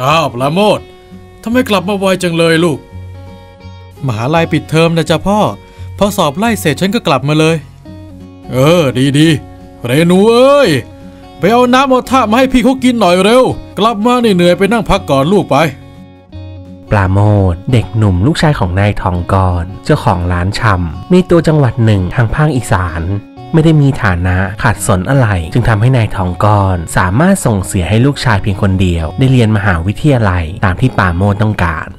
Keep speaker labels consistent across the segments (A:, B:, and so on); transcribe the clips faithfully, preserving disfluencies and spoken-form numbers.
A: อ้าวปราโมทย์ทำไมกลับมาไวจังเลยลูกมหาลัยปิดเทอมนะจ๊ะพ่อพอสอบไล่เสร็จฉันก็กลับมาเลยเออดีดีเรนูเอ้ยไปเอาน้ำเอาท่ามาให้พี่เขากินหน่อยเร็วกลับมาเหนื่อยไปนั่งพักก่อนลูกไป
B: ปราโมทย์เด็กหนุ่มลูกชายของนายทองกรเจ้าของร้านชำมีตัวจังหวัดหนึ่งทางภาคอีสานไม่ได้มีฐานะขาดสนอะไรจึงทำให้นายทองกรสามารถส่งเสียให้ลูกชายเพียงคนเดียวได้เรียนมหาวิทยาลัยตามที่ปราโมทย์ต้องการ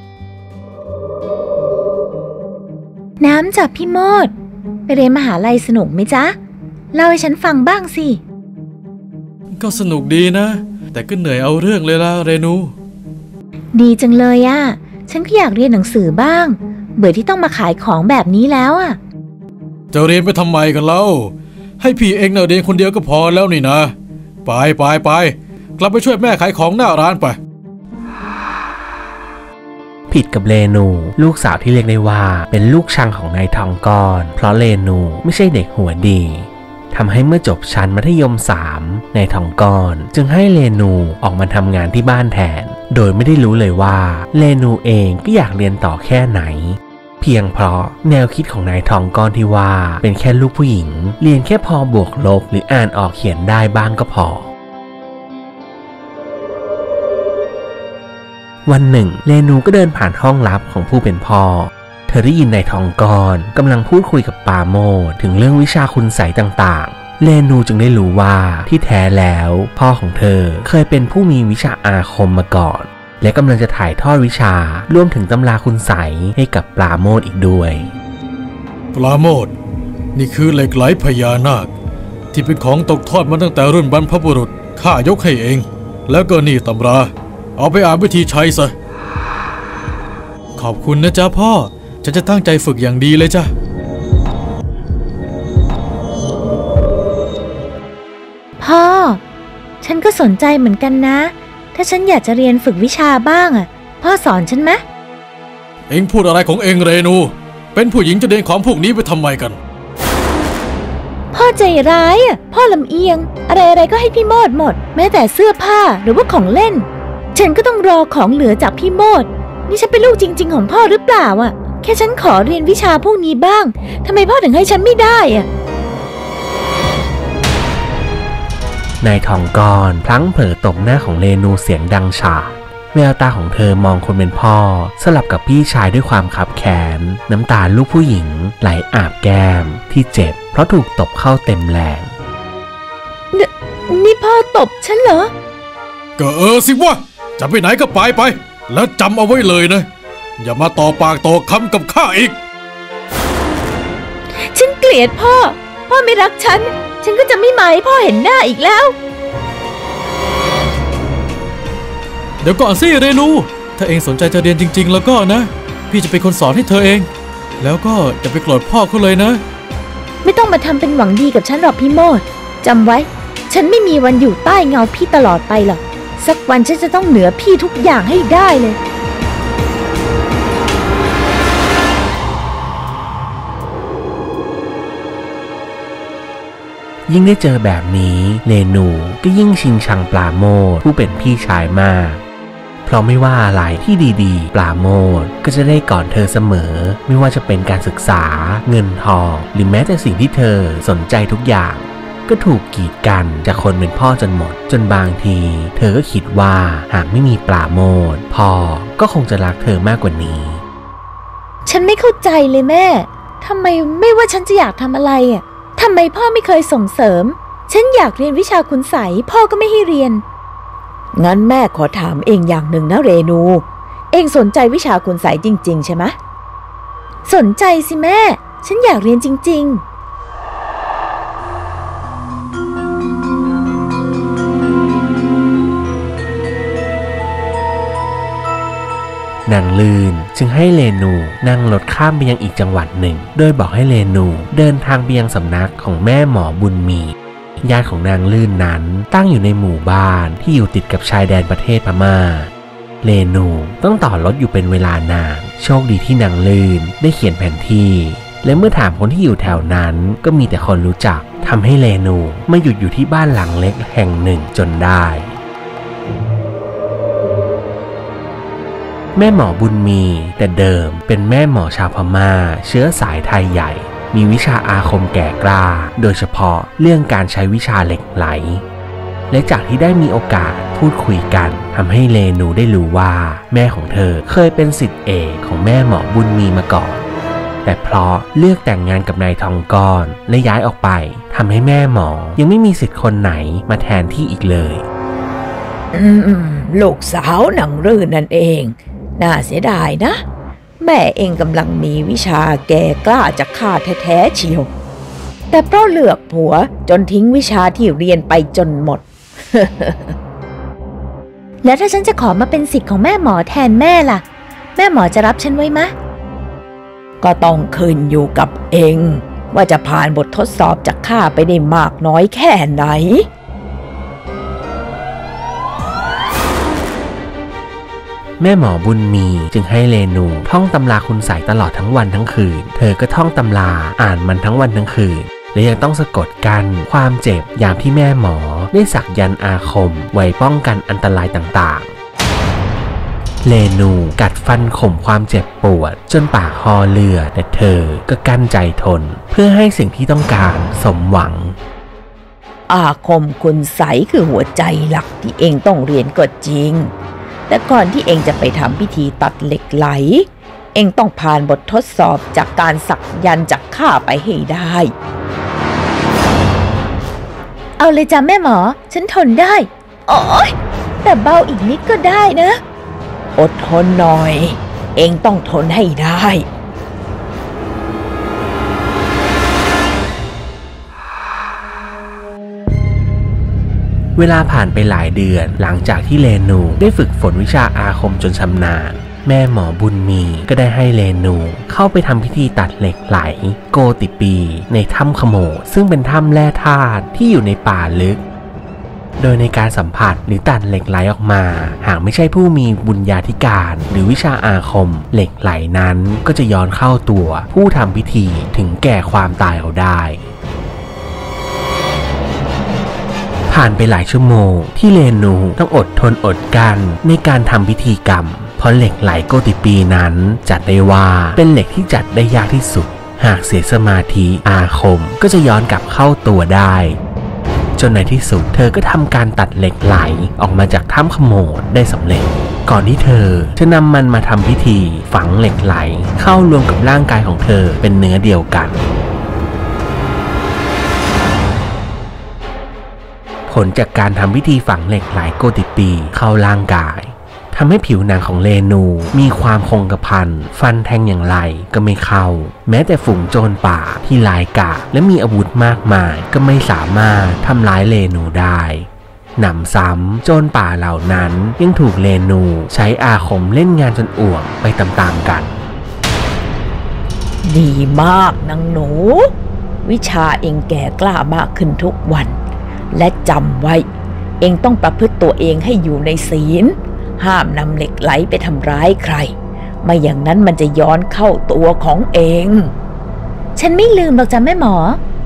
C: น้ำจากพี่โมดไปเรียนมหาลัยสนุกไหมจ๊ะเล่าให้ฉันฟังบ้างสิ
A: ก็สนุกดีนะแต่ก็เหนื่อยเอาเรื่องเลยล่ะเรนู
C: ดีจังเลยอะฉันก็อยากเรียนหนังสือบ้างเบื่อที่ต้องมาขายของแบบนี้แล้วอะ
A: จะเรียนไปทำไมกันเล่าให้พี่เองเรียนคนเดียวก็พอแล้วนี่นะไปไปไปกลับไปช่วยแม่ขายของหน้าร้านไป
B: ผิดกับเรนูลูกสาวที่เรียกได้ว่าเป็นลูกชังของนายทองกรเพราะเรนูไม่ใช่เด็กหัวดีทำให้เมื่อจบชั้นมัธยมสามนายทองกรจึงให้เรนูออกมาทำงานที่บ้านแทนโดยไม่ได้รู้เลยว่าเรนูเองก็อยากเรียนต่อแค่ไหนเพียงเพราะแนวคิดของนายทองกรที่ว่าเป็นแค่ลูกผู้หญิงเรียนแค่พอบวกลบหรืออ่านออกเขียนได้บ้างก็พอวันหนึ่งเรนูก็เดินผ่านห้องลับของผู้เป็นพ่อเธอได้ยินนายทองกรกำลังพูดคุยกับปราโมทย์ถึงเรื่องวิชาคุณไสยต่างๆเรนูจึงได้รู้ว่าที่แท้แล้วพ่อของเธอเคยเป็นผู้มีวิชาอาคมมาก่อนและกำลังจะถ่ายทอดวิชารวมถึงตำราคุณไสยให้กับปราโมทย์อีกด้วย
A: ปราโมทย์นี่คือเหล็กไหลพญานาคที่เป็นของตกทอดมาตั้งแต่รุ่นบรรพบุรุษข้ายกให้เองแล้วก็นี่ตำราเอาไปอ่านวิธีใช้ซะขอบคุณนะจ๊ะพ่อฉันจะตั้งใจฝึกอย่างดีเลยจ้ะ
C: พ่อฉันก็สนใจเหมือนกันนะถ้าฉันอยากจะเรียนฝึกวิชาบ้างอ่ะพ่อสอนฉันไหม
A: เอ็งพูดอะไรของเอ็งเรนูเป็นผู้หญิงจะเรียนของพวกนี้ไปทำไมกัน
C: พ่อใจร้ายอ่ะพ่อลำเอียงอะไรอะไรก็ให้พี่โมดหมดแม้แต่เสื้อผ้าหรือว่าของเล่นฉันก็ต้องรอของเหลือจากพี่โมดนี่ฉันเป็นลูกจริงๆของพ่อหรือเปล่าอ่ะแค่ฉันขอเรียนวิชาพวกนี้บ้างทำไมพ่อถึงให้ฉันไม่ได้อ่ะ
B: นายทองกรพลั้งเผลอตบหน้าของเรนูเสียงดังฉาดแววตาของเธอมองคนเป็นพ่อสลับกับพี่ชายด้วยความคับแค้นน้ำตาลูกผู้หญิงไหลอาบแก้มที่เจ็บเพราะถูกตบเข้าเต็มแรง
C: นนี่พ่อตบฉันเหรอ
A: ก็เออสิวะจะไปไหนก็ไปไปแล้วจำเอาไว้เลยนะอย่ามาต่อปากต่อคำกับข้าอีก
C: ฉันเกลียดพ่อพ่อไม่รักฉันฉันก็จะไม่มาให้พ่อเห็นหน้าอีกแล้ว
A: เดี๋ยวก่อนสิเรนูถ้าเองสนใจจะเรียนจริงๆแล้วก็นะพี่จะเป็นคนสอนให้เธอเองแล้วก็อย่าไปโกรธพ่อเขาเลยนะ
C: ไม่ต้องมาทำเป็นหวังดีกับฉันหรอกพี่โมดจำไว้ฉันไม่มีวันอยู่ใต้เงาพี่ตลอดไปหรอกสักวันฉันจะต้องเหนือพี่ทุกอย่างให้ได้เลย
B: ยิ่งได้เจอแบบนี้เรนูก็ยิ่งชิงชังปราโมทย์ผู้เป็นพี่ชายมากเพราะไม่ว่าอะไรที่ดีๆปราโมทย์ก็จะได้ก่อนเธอเสมอไม่ว่าจะเป็นการศึกษาเงินทองหรือแม้แต่สิ่งที่เธอสนใจทุกอย่างก็ถูกกีดกันจากคนเป็นพ่อจนหมดจนบางทีเธอก็คิดว่าหากไม่มีปราโมทย์พ่อก็คงจะรักเธอมากกว่านี้
C: ฉันไม่เข้าใจเลยแม่ทำไมไม่ว่าฉันจะอยากทำอะไรอ่ะทำไมพ่อไม่เคยส่งเสริมฉันอยากเรียนวิชาคุณไสยพ่อก็ไม่ให้เรียนงั้นแม่ขอถามเองอย่างหนึ่งนะเรนูเองสนใจวิชาคุณไสยจริงๆใช่ไหมสนใจสิแม่ฉันอยากเรียนจริงๆ
B: นางลื่นจึงให้เรนูนั่งรถข้ามไปยังอีกจังหวัดหนึ่งโดยบอกให้เรนูเดินทางไปยังสำนักของแม่หมอบุญมีญาติของนางลื่นนั้นตั้งอยู่ในหมู่บ้านที่อยู่ติดกับชายแดนประเทศพม่าเรนูต้องต่อรถอยู่เป็นเวลานานโชคดีที่นางลื่นได้เขียนแผนที่และเมื่อถามคนที่อยู่แถวนั้นก็มีแต่คนรู้จักทำให้เรนูมาหยุดอยู่ที่บ้านหลังเล็กแห่งหนึ่งจนได้แม่หมอบุญมีแต่เดิมเป็นแม่หมอชาวพม่าเชื้อสายไทยใหญ่มีวิชาอาคมแก่กล้าโดยเฉพาะเรื่องการใช้วิชาเหล็กไหลและจากที่ได้มีโอกาสพูดคุยกันทำให้เรนูได้รู้ว่าแม่ของเธอเคยเป็นศิษย์เอกของแม่หมอบุญมีมาก่อนแต่เพราะเลือกแต่งงานกับนายทองก้อนและย้ายออกไปทำให้แม่หมอยังไม่มีศิษย์คนไหนมาแทนที่อีกเลย
C: อืมลูกสาวหนังรื่นนั่นเองน่าเสียดายนะแม่เองกำลังมีวิชาแก่กล้าจากข้าแท้ๆเชียวแต่เพราะเลือกผัวจนทิ้งวิชาที่เรียนไปจนหมด แล้วถ้าฉันจะขอมาเป็นศิษย์ของแม่หมอแทนแม่ล่ะแม่หมอจะรับฉันไว้มะก็ต้องขึ้นอยู่กับเองว่าจะผ่านบททดสอบจากข้าไปได้มากน้อยแค่ไหน
B: แม่หมอบุญมีจึงให้เรนูท่องตำราคุณไสยตลอดทั้งวันทั้งคืนเธอก็ท่องตำราอ่านมันทั้งวันทั้งคืนและยังต้องสะกดกั้นความเจ็บยามที่แม่หมอได้สักยันต์อาคมไว้ป้องกันอันตรายต่างๆเรนูกัดฟันข่มความเจ็บปวดจนปากคอเลือดแต่เธอก็กั้นใจทนเพื่อให้สิ่งที่ต้องการสมหวัง
C: อาคมคุณไสยคือหัวใจหลักที่เองต้องเรียนก็จริงแต่ก่อนที่เองจะไปทำพิธีตัดเหล็กไหลเองต้องผ่านบททดสอบจากการสักยันต์จากข้าไปให้ได้เอาเลยจ้ะแม่หมอฉันทนได้โอ๊ยแต่เบาอีกนิดก็ได้นะอดทนหน่อยเองต้องทนให้ได้
B: เวลาผ่านไปหลายเดือนหลังจากที่เรนูได้ฝึกฝนวิชาอาคมจนชำนาญแม่หมอบุญมีก็ได้ให้เรนูเข้าไปทำพิธีตัดเหล็กไหลโกติปีในถ้ำขโมดซึ่งเป็นถ้ำแร่ธาตุที่อยู่ในป่าลึกโดยในการสัมผัสหรือตัดเหล็กไหลออกมาหากไม่ใช่ผู้มีบุญญาธิการหรือวิชาอาคมเหล็กไหลนั้นก็จะย้อนเข้าตัวผู้ทำพิธีถึงแก่ความตายเอาได้ผ่านไปหลายชั่วโมงที่เรนูต้องอดทนอดกั้นในการทำพิธีกรรมเพราะเหล็กไหลโกติปีนั้นจัดได้ว่าเป็นเหล็กที่จัดได้ยากที่สุดหากเสียสมาธิอาคมก็จะย้อนกลับเข้าตัวได้จนในที่สุดเธอก็ทำการตัดเหล็กไหลออกมาจากถ้ำขโมดได้สำเร็จก่อนที่เธอจะนำมันมาทำพิธีฝังเหล็กไหลเข้ารวมกับร่างกายของเธอเป็นเนื้อเดียวกันผลจากการทำพิธีฝังเหล็กไหลโกติปีเข้าร่างกายทำให้ผิวหนังของเรนูมีความคงกระพันฟันแทงอย่างไรก็ไม่เข้าแม้แต่ฝูงโจรป่าที่ลายกาจและมีอาวุธมากมายก็ไม่สามารถทำร้ายเรนูได้หนำซ้ำโจรป่าเหล่านั้นยังถูกเรนูใช้อาคมเล่นงานจนอ่วมไปตามๆกัน
C: ดีมากนางหนูวิชาเองแก่กล้ามากขึ้นทุกวันและจำไว้เองต้องประพฤติตัวเองให้อยู่ในศีลห้ามนำเหล็กไหลไปทำร้ายใครไม่อย่างนั้นมันจะย้อนเข้าตัวของเองฉันไม่ลืมหรอกจ้ะแม่หมอ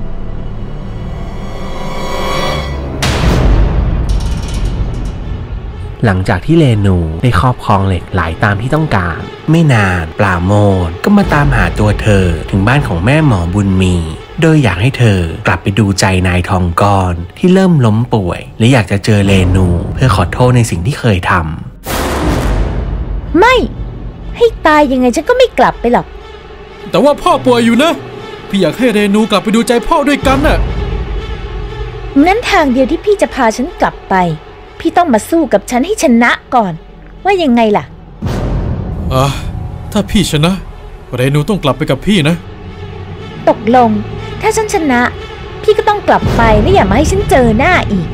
B: หลังจากที่เรนูได้ครอบครองเหล็กไหลตามที่ต้องการไม่นานปราโมทย์ก็มาตามหาตัวเธอถึงบ้านของแม่หมอบุญมีโดยอยากให้เธอกลับไปดูใจนายทองก้อนที่เริ่มล้มป่วยและอยากจะเจอเรนูเพื่อขอโทษในสิ่งที่เคยท
C: ำไม่ให้ตายยังไงฉันก็ไม่กลับไปหรอก
A: แต่ว่าพ่อป่วยอยู่นะพี่อยากให้เรนูกลับไปดูใจพ่อด้วยกันน่ะ
C: งั้นทางเดียวที่พี่จะพาฉันกลับไปพี่ต้องมาสู้กับฉันให้ชนะก่อนว่ายังไงล่ะ
A: อ่ะถ้าพี่ชนะเรนูต้องกลับไปกับพี่นะ
C: ตกลงถ้าฉันชนะพี่ก็ต้องกลับไปและอย่ามาให้ฉันเจอหน้าอีก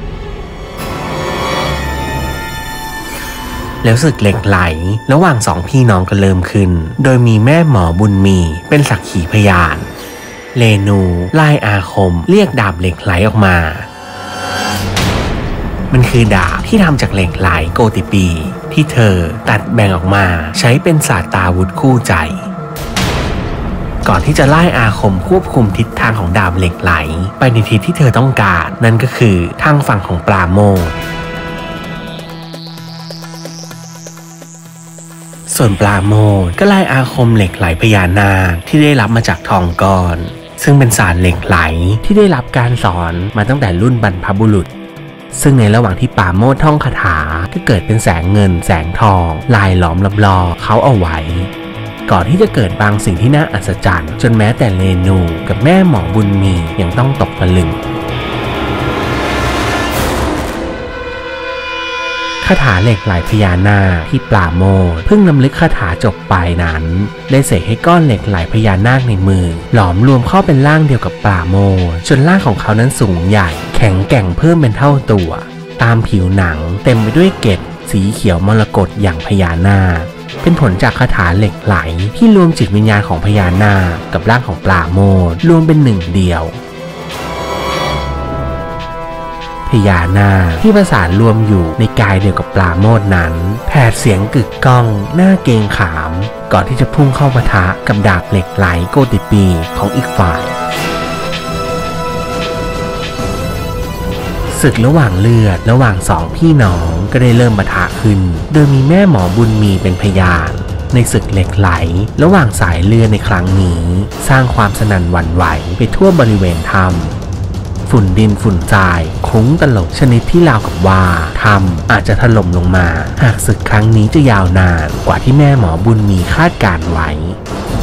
B: แล้วศึกเหล็กไหลระหว่างสองพี่น้องก็เริ่มขึ้นโดยมีแม่หมอบุญมีเป็นสักขีพยานเรนูไล่อาคมเรียกดาบเหล็กไหลออกมามันคือดาบที่ทำจากเหล็กไหลโกติปีที่เธอตัดแบ่งออกมาใช้เป็นศาสตราวุธคู่ใจก่อนที่จะไล่อาคมควบคุมทิศทางของดาบเหล็กไหลไปในทิศที่เธอต้องการนั่นก็คือทางฝั่งของปราโมทย์ส่วนปราโมทย์ก็ไล่อาคมเหล็กไหลพญานาคที่ได้รับมาจากทองก้อนซึ่งเป็นศาสตร์เหล็กไหลที่ได้รับการสอนมาตั้งแต่รุ่นบรรพบุรุษซึ่งในระหว่างที่ปราโมทย์ท่องคาถาก็เกิดเป็นแสงเงินแสงทองลายล้อมรอบๆเขาเอาไว้ก่อนที่จะเกิดบางสิ่งที่น่าอัศจรรย์จนแม้แต่เรนูกับแม่หมอบุญมียังต้องตกตะลึงคาถาเหล็กไหลพญานาคที่ปราโมทย์เพิ่งนำลึกคาถาจบไปนั้นได้เสกให้ก้อนเหล็กไหลพญานาคในมือหลอมรวมเข้าเป็นร่างเดียวกับปราโมทย์จนร่างของเขานั้นสูงใหญ่แข็งแกร่งเพิ่มเป็นเท่าตัวตามผิวหนังเต็มไปด้วยเกล็ดสีเขียวมรกตอย่างพญานาคเป็นผลจากคาถาเหล็กไหลที่รวมจิตวิญญาณของพญานาคกับร่างของปราโมทย์รวมเป็นหนึ่งเดียวพญานาคที่ประสานรวมอยู่ในกายเดียวกับปราโมทย์นั้นแผดเสียงกึกก้องหน้าเกรงขามก่อนที่จะพุ่งเข้าปะทะกับดาบเหล็กไหลโกติปีของอีกฝ่ายศึกระหว่างเลือดระหว่างสองพี่น้องก็ได้เริ่มปะทะขึ้นโดยมีแม่หมอบุญมีเป็นพยานในศึกเหล็กไหลระหว่างสายเลือดในครั้งนี้สร้างความสนั่นหวั่นไหวไปทั่วบริเวณถ้ำฝุ่นดินฝุ่นทรายคลุ้งตลบชนิดที่ราวกับว่าถ้ำอาจจะถล่มลงมาหากศึกครั้งนี้จะยาวนานกว่าที่แม่หมอบุญมีคาดการไว้